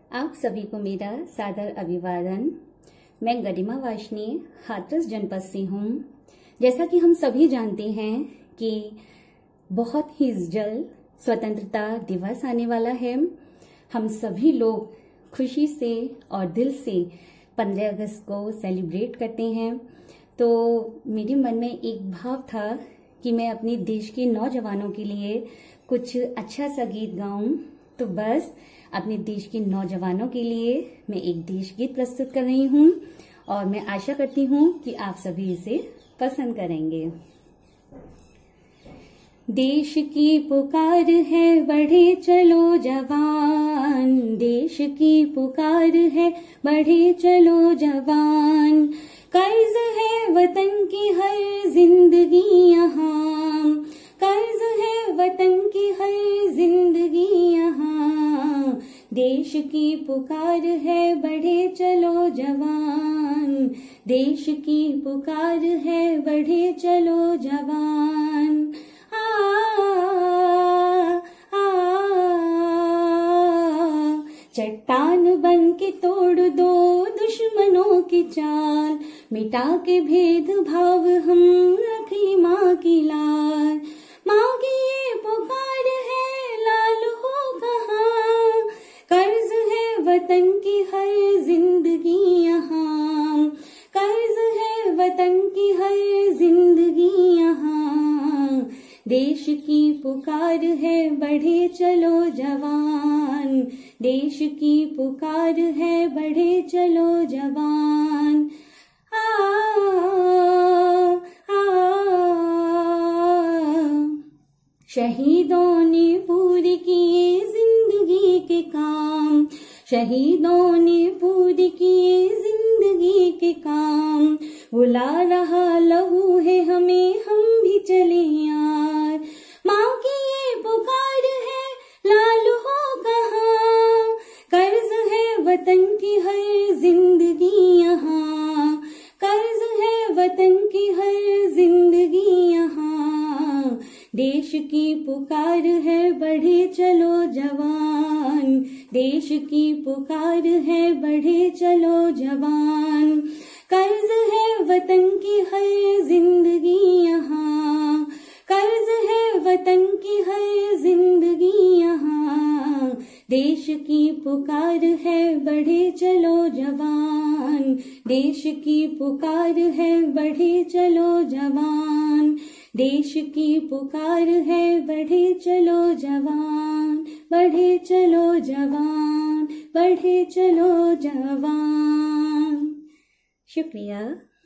आप सभी को मेरा सादर अभिवादन। मैं गरिमा वाशनी हाथरस जनपद से हूँ। जैसा कि हम सभी जानते हैं कि बहुत ही जल्द स्वतंत्रता दिवस आने वाला है। हम सभी लोग खुशी से और दिल से 15 अगस्त को सेलिब्रेट करते हैं। तो मेरे मन में एक भाव था कि मैं अपने देश के नौजवानों के लिए कुछ अच्छा सा गीत गाऊं। तो बस अपने देश के नौजवानों के लिए मैं एक देश गीत प्रस्तुत कर रही हूं और मैं आशा करती हूं कि आप सभी इसे पसंद करेंगे। देश की पुकार है बढ़े चलो जवान, देश की पुकार है बढ़े चलो जवान। कर्ज है वतन की हर जिंदगी यहाँ, कर्ज है वतन की हर जिंदगी यहाँ। देश की पुकार है बढ़े चलो जवान, देश की पुकार है बढ़े चलो जवान। चट्टान बन के तोड़ दो दुश्मनों की चाल, मिटा के भेद भाव हम रखी माँ की लाल। माँ की ये पुकार है लाल हो कहाँ, कर्ज है वतन की हर जिंदगी यहाँ, कर्ज है वतन की हर जिंदगी यहाँ। देश की पुकार है बढ़े चलो जवान, देश की पुकार है बढ़े चलो जवान। शहीदों ने पूरी किए जिंदगी के काम, शहीदों ने पूरी किए जिंदगी के काम। बुला रहा लहू है हमें, हम भी चले यार। माँ की ये पुकार है लाल हो कहाँ, कर्ज है वतन की हर जिंदगी यहाँ, कर्ज है वतन की हर जिंदगी यहाँ। देश की पुकार है बढ़े चलो जवान, देश की पुकार है बढ़े चलो जवान। कर्ज है वतन की हर जिंदगी यहाँ, कर्ज है वतन की हर जिंदगी यहाँ। देश की पुकार है बढ़े चलो जवान, देश की पुकार है बढ़े चलो जवान। देश की पुकार है बढ़े चलो जवान, बढ़े चलो जवान, बढ़े चलो जवान। शुक्रिया।